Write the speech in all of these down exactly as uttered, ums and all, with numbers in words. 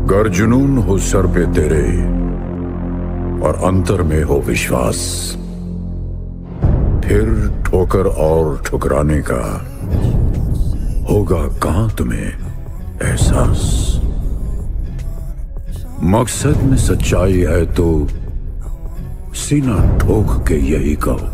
गर जुनून हो सर पे तेरे और अंतर में हो विश्वास, फिर ठोकर और ठुकराने का होगा कहां तुम्हें एहसास। मकसद में सच्चाई है तो सीना ठोक के यही कहो,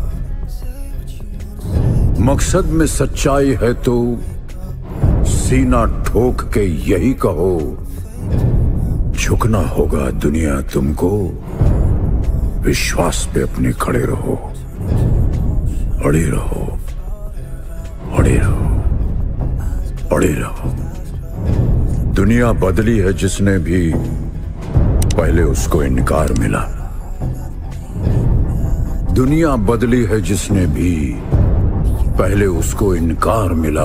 मकसद में सच्चाई है तो सीना ठोक के यही कहो। झुकना होगा दुनिया तुमको, विश्वास पे अपने खड़े रहो, अड़े रहो, अड़े रहो, अड़े रहो। दुनिया बदली है जिसने भी पहले उसको इनकार मिला, दुनिया बदली है जिसने भी पहले उसको इनकार मिला।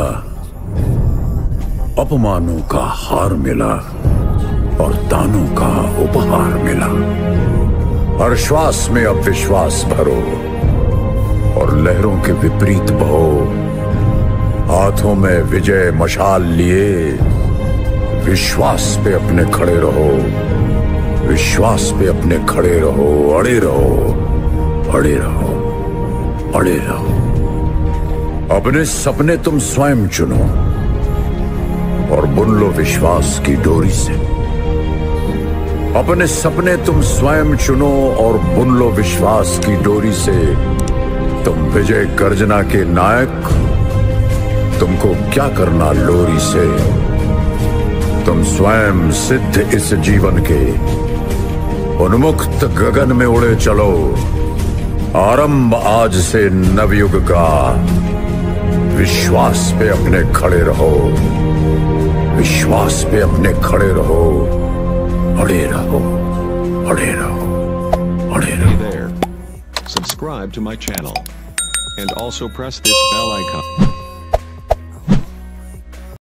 अपमानों का हार मिला और तानों का उपहार मिला। हर श्वास में अब विश्वास भरो और लहरों के विपरीत बहो। हाथों में विजय मशाल लिए विश्वास पे अपने खड़े रहो, विश्वास पे अपने खड़े रहो, अड़े रहो, अड़े रहो, अड़े रहो। अपने सपने तुम स्वयं चुनो और बुन लो विश्वास की डोरी से। अपने सपने तुम स्वयं चुनो और बुन लो विश्वास की डोरी से। तुम विजय गर्जना के नायक, तुमको क्या करना लोरी से। तुम स्वयं सिद्ध इस जीवन के, उन्मुक्त गगन में उड़े चलो। आरंभ आज से नवयुग का, विश्वास पे अपने खड़े रहो, विश्वास पे अपने खड़े रहो, अड़े रहो, अड़े रहो, अड़े रहो। Hey there. Subscribe to my channel and also press this bell icon.